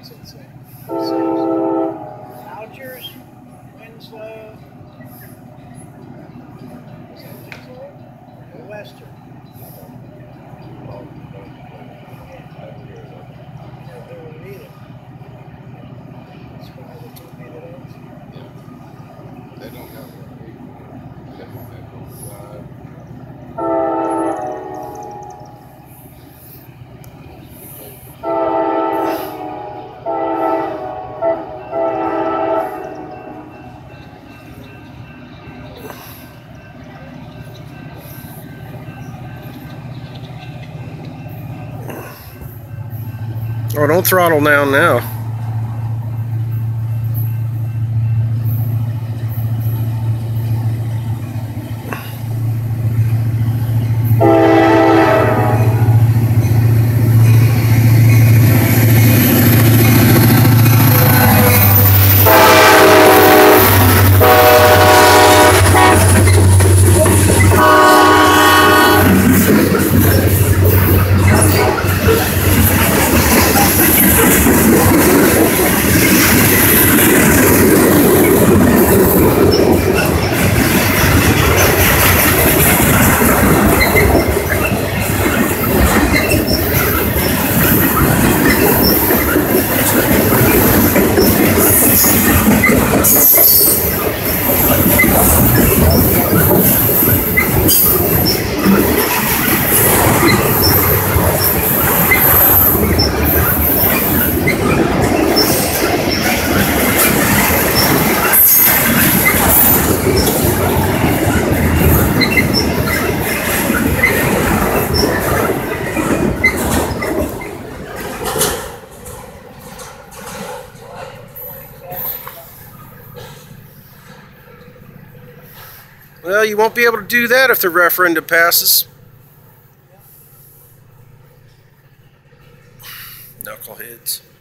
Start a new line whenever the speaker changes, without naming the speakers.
What's it say? It says Algiers, Winslow. Is that Winslow? Or Western? Either. That's why they told me that it's.
Yeah. They don't have one. They don't have one side.
Oh, don't throttle down now. Well, you won't be able to do that if the referendum passes. Knuckleheads.